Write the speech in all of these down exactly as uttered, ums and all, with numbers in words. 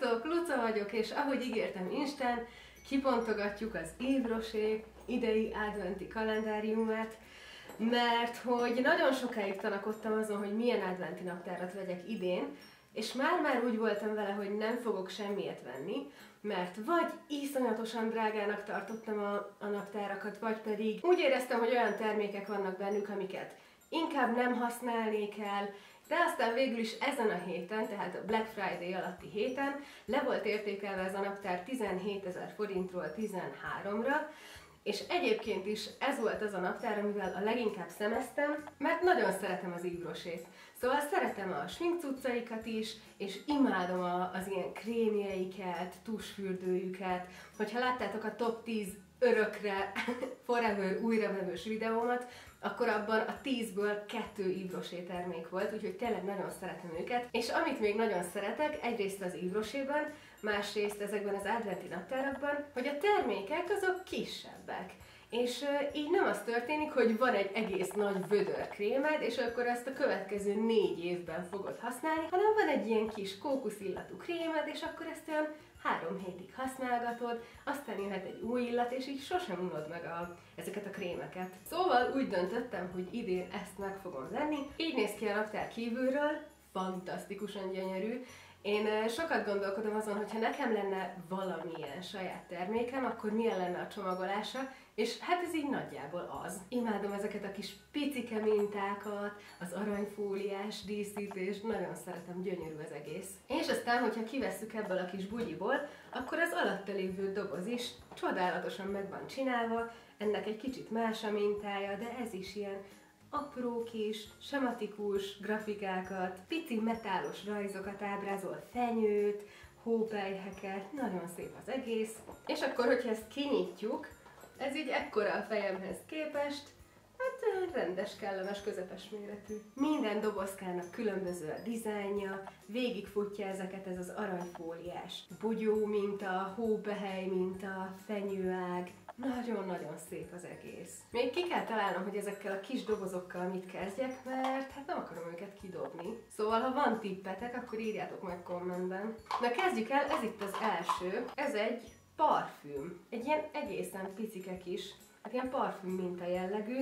Sziasztok, Luca vagyok, és ahogy ígértem Instán, kipontogatjuk az Yves Rocher idei adventi kalendáriumát, mert hogy nagyon sokáig tanakodtam azon, hogy milyen adventi naptárat vegyek idén, és már-már úgy voltam vele, hogy nem fogok semmiet venni, mert vagy iszonyatosan drágának tartottam a, a naptárakat, vagy pedig úgy éreztem, hogy olyan termékek vannak bennük, amiket inkább nem használnék el, de aztán végül is ezen a héten, tehát a Black Friday alatti héten le volt értékelve ez a naptár tizenhétezer forintról tizenháromra, és egyébként is ez volt az a naptár, amivel a leginkább szemeztem, mert nagyon szeretem az Yves Rochert. Szóval szeretem a sminkcuccaikat is, és imádom a, az ilyen krémjeiket, tusfürdőjüket. Hogyha láttátok a top tíz örökre forever újravevős videómat, akkor abban a tízből kettő Yves Rocher termék volt, úgyhogy tényleg nagyon szeretem őket. És amit még nagyon szeretek, egyrészt az Yves Rocherben, másrészt ezekben az adventi naptárakban, hogy a termékek azok kisebbek. És uh, így nem az történik, hogy van egy egész nagy vödör krémed, és akkor ezt a következő négy évben fogod használni, hanem van egy ilyen kis kókuszillatú krémed, és akkor ezt olyan három hétig használgatod, aztán jöhet egy új illat, és így sosem unod meg a, ezeket a krémeket. Szóval úgy döntöttem, hogy idén ezt meg fogom venni. Így néz ki a naptár kívülről, fantasztikusan gyönyörű. Én sokat gondolkodom azon, hogyha nekem lenne valamilyen saját termékem, akkor milyen lenne a csomagolása, és hát ez így nagyjából az. Imádom ezeket a kis picike mintákat, az aranyfóliás díszítést, nagyon szeretem, gyönyörű az egész. És aztán, hogyha kivesszük ebből a kis bugyiból, akkor az alatta lévő doboz is csodálatosan meg van csinálva, ennek egy kicsit más a mintája, de ez is ilyen apró kis, sematikus grafikákat, pici metálos rajzokat ábrázol, fenyőt, hópelyheket, nagyon szép az egész. És akkor, hogyha ezt kinyitjuk, ez így ekkora a fejemhez képest, hát rendes, kellemes, közepes méretű. Minden dobozkának különböző a dizájnja, végigfutja ezeket ez az aranyfóliás bugyó minta, hópehely minta, fenyőág. Nagyon-nagyon szép az egész. Még ki kell találnom, hogy ezekkel a kis dobozokkal mit kezdjek, mert hát nem akarom őket kidobni. Szóval, ha van tippetek, akkor írjátok meg kommentben. Na kezdjük el, ez itt az első. Ez egy parfüm. Egy ilyen egészen picike kis, hát ilyen parfüm minta jellegű.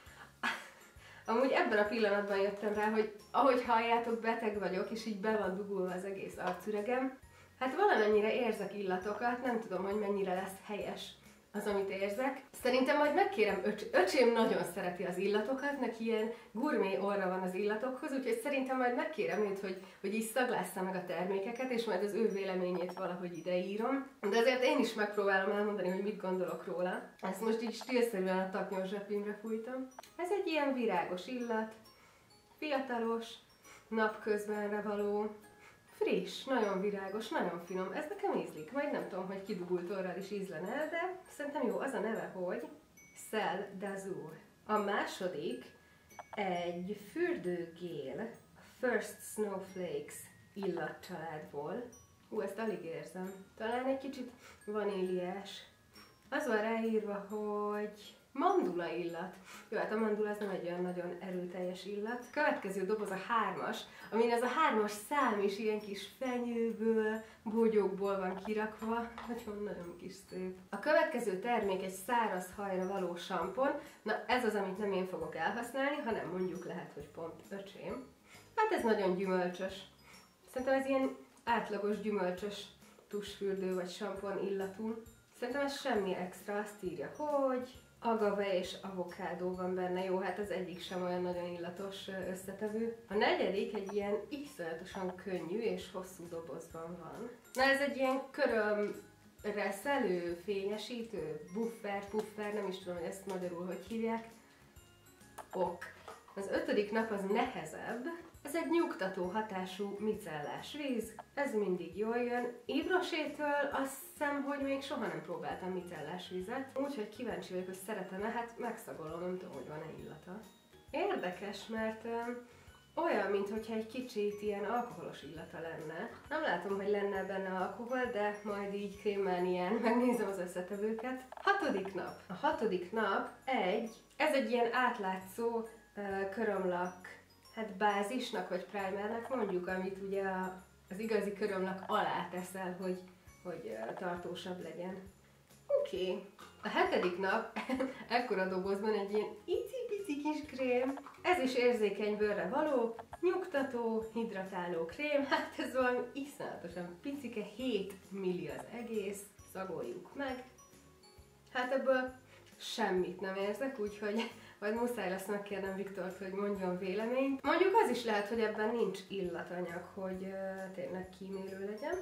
Amúgy ebben a pillanatban jöttem rá, hogy ahogy halljátok, beteg vagyok, és így be van dugulva az egész arcüregem. Hát valamennyire érzek illatokat, nem tudom, hogy mennyire lesz helyes az, amit érzek. Szerintem majd megkérem, öcs öcsém nagyon szereti az illatokat, neki ilyen gurmé orra van az illatokhoz, úgyhogy szerintem majd megkérem őt, hogy, hogy így szaglásza meg a termékeket, és majd az ő véleményét valahogy ideírom. De azért én is megpróbálom elmondani, hogy mit gondolok róla. Ezt most így stílszerűen a taknyos zsepimre fújtam. Ez egy ilyen virágos illat, fiatalos, napközbenre való, friss, nagyon virágos, nagyon finom. Ez nekem ízlik. Majd nem tudom, hogy kidugult orral is ízlene, de szerintem jó. Az a neve, hogy Celle d'Azur. A második egy fürdőgél a First Snowflakes illatcsaládból. Hú, ezt alig érzem. Talán egy kicsit vaníliás. Az van ráírva, hogy mandula illat. Jó, hát a mandula az nem egy olyan nagyon erőteljes illat. Következő doboz a hármas, amin ez a hármas szám is ilyen kis fenyőből, bogyókból van kirakva. Nagyon-nagyon kis szép. A következő termék egy száraz hajra való sampon. Na, ez az, amit nem én fogok elhasználni, hanem mondjuk lehet, hogy pont öcsém. Hát ez nagyon gyümölcsös. Szerintem ez ilyen átlagos gyümölcsös tusfürdő vagy sampon illatú. Szerintem ez semmi extra, azt írja, hogy agave és avokádó van benne. Jó, hát az egyik sem olyan nagyon illatos összetevő. A negyedik egy ilyen iszonyatosan könnyű és hosszú dobozban van. Na, ez egy ilyen körömre szelő, fényesítő, buffer, puffer, nem is tudom, hogy ezt magyarul hogy hívják. Ok. Az ötödik nap az nehezebb. Ez egy nyugtató hatású micellás víz, ez mindig jól jön. Yves Rochertől azt hiszem, hogy még soha nem próbáltam micellás vizet, úgyhogy kíváncsi vagyok, hogy szeretem-e, hát megszagolom, nem tudom, hogy van-e illata. Érdekes, mert um, olyan, mintha egy kicsit ilyen alkoholos illata lenne. Nem látom, hogy lenne benne alkohol, de majd így krémmel megnézem az összetevőket. Hatodik nap. A hatodik nap egy, ez egy ilyen átlátszó uh, körömlak, hát bázisnak vagy primernek mondjuk, amit ugye a az igazi körömlak alá teszel, hogy, hogy tartósabb legyen. Oké. Okay. A hetedik nap ekkora dobozban egy ilyen icipici kis krém. Ez is érzékeny bőrre való, nyugtató, hidratáló krém. Hát ez valami iszonyatosan picike, hét milli az egész. Szagoljuk meg. Hát ebből semmit nem érzek, úgyhogy majd muszáj lesz megkérnem Viktort, hogy mondjon véleményt. Mondjuk az is lehet, hogy ebben nincs illatanyag, hogy uh, tényleg kímélő legyen.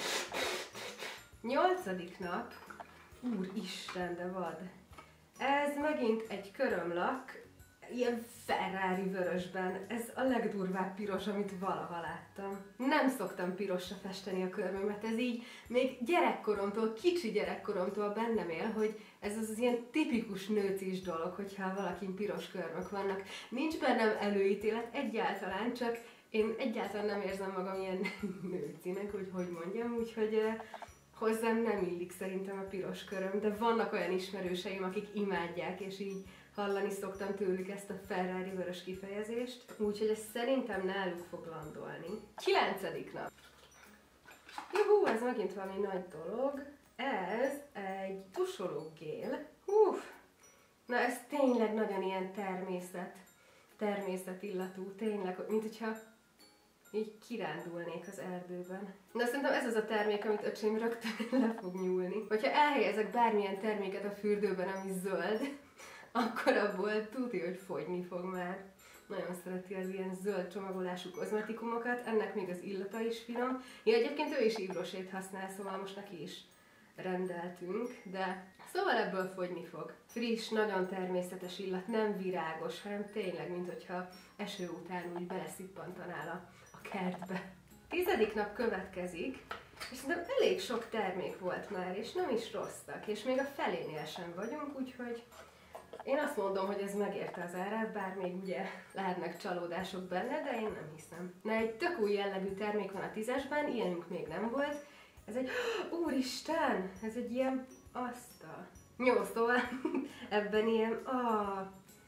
Nyolcadik nap. Úristen, de vad! Ez megint egy körömlak, ilyen Ferrari vörösben. Ez a legdurvább piros, amit valaha láttam. Nem szoktam pirosra festeni a körmömet, ez így még gyerekkoromtól, kicsi gyerekkoromtól bennem él, hogy ez az, az ilyen tipikus nőcis dolog, hogyha valakin piros körmök vannak. Nincs bennem előítélet egyáltalán, csak én egyáltalán nem érzem magam ilyen nőcinek, hogy hogy mondjam, úgyhogy hozzám nem illik szerintem a piros köröm, de vannak olyan ismerőseim, akik imádják, és így hallani szoktam tőlük ezt a Ferrari vörös kifejezést, úgyhogy ez szerintem náluk fog landolni. Kilencedik nap. Juhú, ez megint valami nagy dolog. Ez egy tusológél. Hú, na ez tényleg nagyon ilyen természet, természetillatú, tényleg, mint hogyha így kirándulnék az erdőben. Na szerintem ez az a termék, amit öcsém rögtön le fog nyúlni. Hogyha elhelyezek bármilyen terméket a fürdőben, ami zöld, akkor abból tudja, hogy fogyni fog már. Nagyon szereti az ilyen zöld csomagolású kozmetikumokat, ennek még az illata is finom. Ja, egyébként ő is Yves Rochert használ, szóval most neki is rendeltünk, de szóval ebből fogyni fog. Friss, nagyon természetes illat, nem virágos, hanem tényleg, mint hogyha eső után úgy beleszippantanál a, a kertbe. Tizedik nap következik, és szerintem elég sok termék volt már, és nem is rosszak, és még a felénél sem vagyunk, úgyhogy én azt mondom, hogy ez megérte az árát, bár még ugye lehetnek csalódások benne, de én nem hiszem. Na, egy tök új jellegű termék van a tízesben, ilyenünk még nem volt. Ez egy, úristen, ez egy ilyen asztal. Jó, szóval ebben ilyen, ah.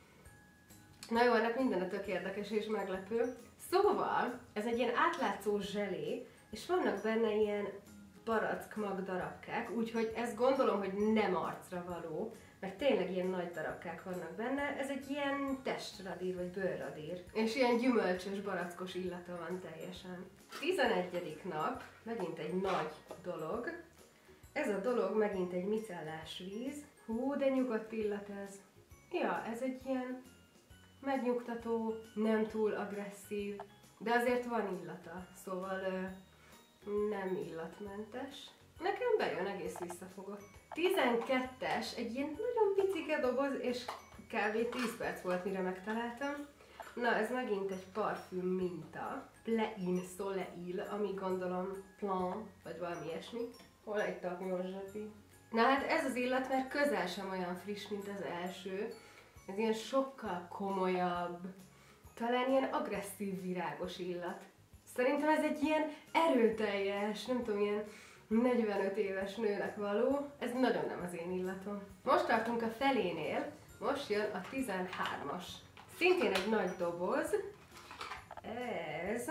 Na jó, ennek minden a tök érdekes és meglepő. Szóval, ez egy ilyen átlátszó zselé, és vannak benne ilyen barackmag darabkák, úgyhogy ezt gondolom, hogy nem arcra való, mert tényleg ilyen nagy darabkák vannak benne, ez egy ilyen testradír vagy bőrradír. És ilyen gyümölcsös, barackos illata van teljesen. tizenegyedik nap, megint egy nagy dolog. Ez a dolog megint egy micellás víz. Hú, de nyugodt illat ez. Ja, ez egy ilyen megnyugtató, nem túl agresszív, de azért van illata, szóval ö, nem illatmentes. Nekem bejön egész visszafogott. tizenkettes, egy ilyen nagyon picike doboz, és kb. tíz perc volt, mire megtaláltam. Na, ez megint egy parfüm minta. Plein Soleil, ami gondolom Plan, vagy valami ilyesmi. Hol egy tagnyos zsepi? Na hát ez az illat, mert közel sem olyan friss, mint az első. Ez ilyen sokkal komolyabb, talán ilyen agresszív, virágos illat. Szerintem ez egy ilyen erőteljes, nem tudom, ilyen negyvenöt éves nőnek való. Ez nagyon nem az én illatom. Most tartunk a felénél, most jön a tizenhármas. Szintén egy nagy doboz. Ez...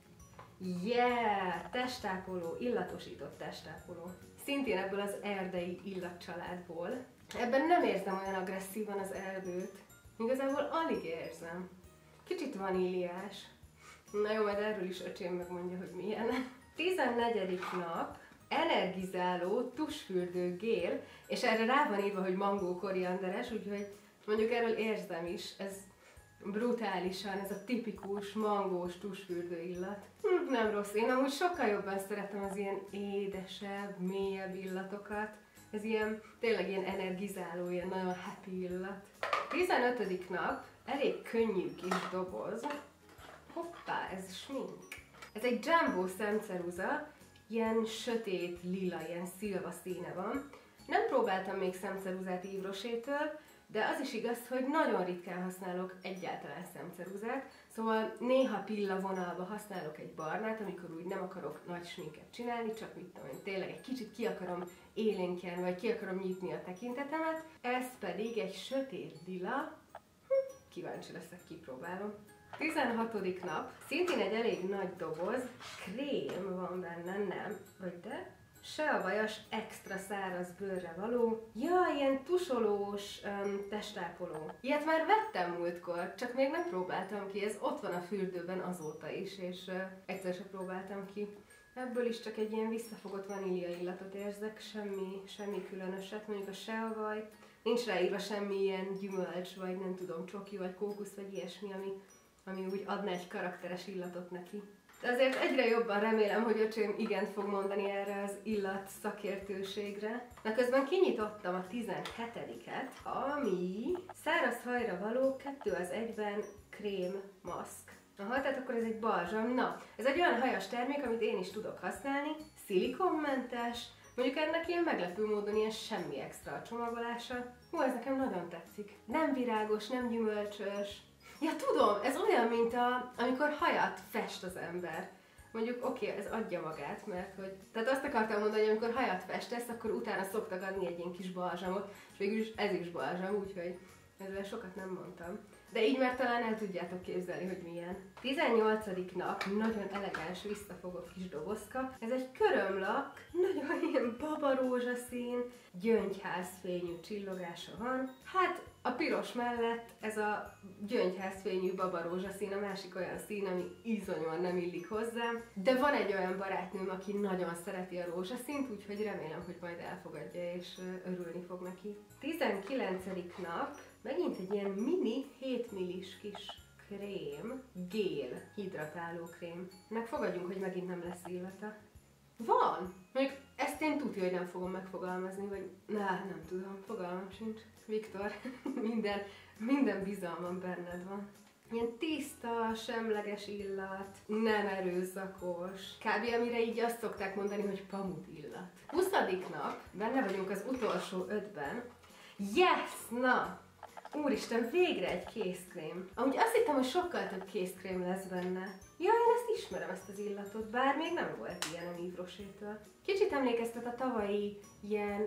Yeah! Testápoló, illatosított testápoló. Szintén ebből az erdei illatcsaládból. Ebben nem érzem olyan agresszívan az erdőt. Igazából alig érzem. Kicsit vaníliás. Na jó, majd erről is öcsém megmondja, hogy milyen. tizennegyedik nap. Energizáló tusfürdő gél, és erre rá van írva, hogy mangó korianderes, úgyhogy mondjuk erről érzem is. Ez brutálisan, ez a tipikus mangós tusfürdő illat. Hm, nem rossz, én amúgy sokkal jobban szeretem az ilyen édesebb, mélyebb illatokat. Ez ilyen, tényleg ilyen energizáló, ilyen nagyon happy illat. tizenötödik nap, elég könnyű kis doboz. Hoppá, ez smink. Ez egy jumbo szemceruza, ilyen sötét lila, ilyen szilva színe van. Nem próbáltam még szemceruzát Yves Rochertől, de az is igaz, hogy nagyon ritkán használok egyáltalán szemceruzát, szóval néha pillavonalba használok egy barnát, amikor úgy nem akarok nagy sminket csinálni, csak mit tudom én, tényleg egy kicsit ki akarom élénkíteni, vagy ki akarom nyitni a tekintetemet. Ez pedig egy sötét lila. Hm, kíváncsi leszek, kipróbálom. tizenhatodik nap, szintén egy elég nagy doboz, krém van benne, nem, vagy de? Se a vajas, extra száraz bőrre való. Ja, ilyen tusolós um, testápoló. Ilyet már vettem múltkor, csak még nem próbáltam ki, ez ott van a fürdőben azóta is, és uh, egyszer sem próbáltam ki. Ebből is csak egy ilyen visszafogott vanília illatot érzek, semmi, semmi különöset, mondjuk a seavaj. Nincs ráírva semmi ilyen gyümölcs, vagy nem tudom, csoki, vagy kókusz, vagy ilyesmi, ami, ami úgy adna egy karakteres illatot neki. De azért egyre jobban remélem, hogy öcsém igent fog mondani erre az illat szakértőségre. Na közben kinyitottam a tizenhetediket, ami száraz hajra való kettő az egyben krém maszk. Aha, tehát akkor ez egy balzsam. Na, ez egy olyan hajas termék, amit én is tudok használni, szilikonmentes, mondjuk ennek ilyen meglepő módon ilyen semmi extra a csomagolása. Hú, ez nekem nagyon tetszik. Nem virágos, nem gyümölcsös. Ja, tudom, ez olyan, mint a, amikor hajat fest az ember. Mondjuk oké, okay, ez adja magát, mert hogy... Tehát azt akartam mondani, hogy amikor hajat festesz, akkor utána szoktak adni egy ilyen kis balzsamot, és végül is ez is balzsam, úgyhogy ezzel sokat nem mondtam. De így már talán el tudjátok képzelni, hogy milyen. tizennyolcadik nap, nagyon elegáns, visszafogott kis dobozka. Ez egy körömlak, nagyon ilyen babarózsaszín, gyöngyházfényű csillogása van. Hát a piros mellett ez a gyöngyházfényű babarózsaszín, a másik olyan szín, ami iszonyúan nem illik hozzám. De van egy olyan barátnőm, aki nagyon szereti a rózsaszínt, úgyhogy remélem, hogy majd elfogadja és örülni fog neki. tizenkilencedik nap, megint egy ilyen mini hét millis kis krém, gél, hidratáló krém. Megfogadjunk, hogy megint nem lesz illata. Van! Mondjuk ezt én tudja, hogy nem fogom megfogalmazni, vagy na, nem tudom, fogalmam sincs. Viktor, minden, minden bizalmam benned van. Ilyen tiszta, semleges illat, nem erőszakos. Kb. Amire így azt szokták mondani, hogy pamut illat. huszadik nap, benne vagyunk az utolsó ötben. Yes! Na! Úristen, végre egy kézkrém. Amúgy azt hittem, hogy sokkal több kézkrém lesz benne. Ja, én ezt ismerem, ezt az illatot, bár még nem volt ilyen a Yves Rocher-től. Kicsit emlékeztet a tavalyi ilyen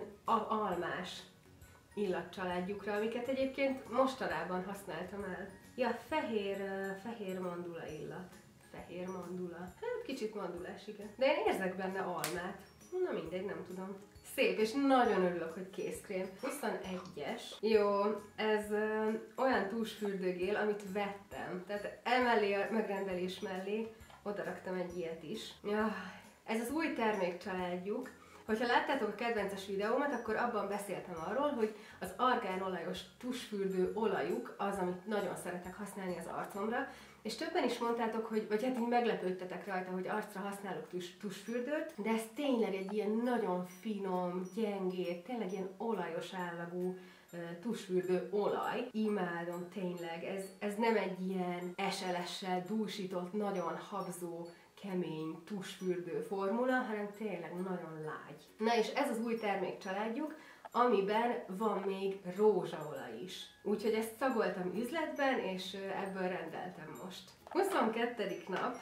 almás illatcsaládjukra, amiket egyébként mostanában használtam el. Ja, fehér, fehér mandula illat. Fehér mandula. Hát kicsit mandulás, igen. De én érzek benne almát. Na mindegy, nem tudom. Szép, és nagyon örülök, hogy kézkrém. huszonegyes. Jó, ez ö, olyan tusfürdőgél, amit vettem. Tehát emellé a megrendelés mellé odaraktam egy ilyet is. Ja, ez az új termékcsaládjuk. Hogyha láttátok a kedvences videómat, akkor abban beszéltem arról, hogy az argánolajos tusfürdő olajuk az, amit nagyon szeretek használni az arcomra, és többen is mondtátok, hogy, vagy hát így meglepődtetek rajta, hogy arcra használok tus, tusfürdőt, de ez tényleg egy ilyen nagyon finom, gyengéd, tényleg ilyen olajos állagú uh, tusfürdő olaj. Imádom, tényleg, ez, ez nem egy ilyen es el es-sel dúsított, nagyon habzó, kemény tusfürdő formula, hanem tényleg nagyon lágy. Na és ez az új termékcsaládjuk, amiben van még rózsaolaj is. Úgyhogy ezt szagoltam üzletben, és ebből rendeltem most. huszonkettedik nap.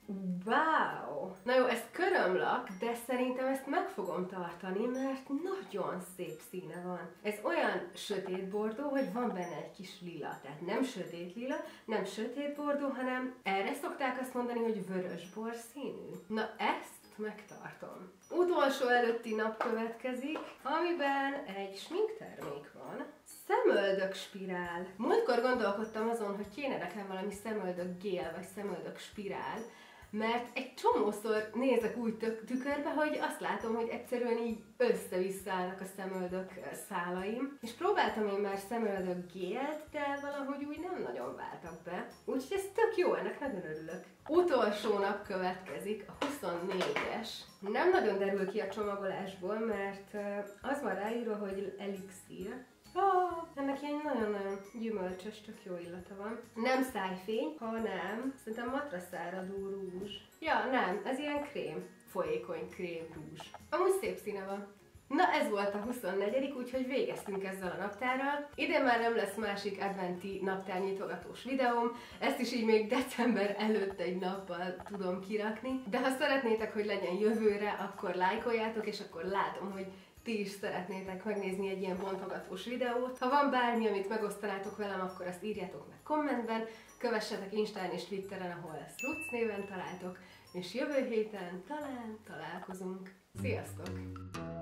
Wow! Na jó, ez körömlak, de szerintem ezt meg fogom tartani, mert nagyon szép színe van. Ez olyan sötét bordó, hogy van benne egy kis lila. Tehát nem sötét lila, nem sötét bordó, hanem erre szokták azt mondani, hogy vörösbor színű. Na ezt megtartom. Utolsó előtti nap következik, amiben egy sminktermék van. Szemöldök spirál. Múltkor gondolkodtam azon, hogy kéne nekem valami szemöldök gél, vagy szemöldök spirál, mert egy csomószor nézek úgy tükörbe, hogy azt látom, hogy egyszerűen így össze-vissza állnak a szemöldök szálaim. És próbáltam én már szemöldök gélt, de valahogy úgy nem nagyon váltak be. Úgyhogy ez tök jó, ennek nagyon örülök. Utolsó nap következik, a huszonnégyes. Nem nagyon derül ki a csomagolásból, mert az van ráírva, hogy elixír. Ah, ennek ilyen nagyon-nagyon gyümölcsös, tök jó illata van. Nem szájfény, hanem szerintem matraszáradó rúzs. Ja, nem, ez ilyen krém. Folyékony krém rúzs. Amúgy szép színe van. Na ez volt a huszonnegyedik, úgyhogy végeztünk ezzel a naptárral. Idén már nem lesz másik adventi naptárnyitogatós videóm, ezt is így még december előtt egy nappal tudom kirakni. De ha szeretnétek, hogy legyen jövőre, akkor lájkoljátok, és akkor látom, hogy ti is szeretnétek megnézni egy ilyen bontogatós videót. Ha van bármi, amit megosztanátok velem, akkor azt írjátok meg kommentben, kövessetek Instán és Twitteren, ahol ezt Luc néven találtok, és jövő héten talán találkozunk. Sziasztok!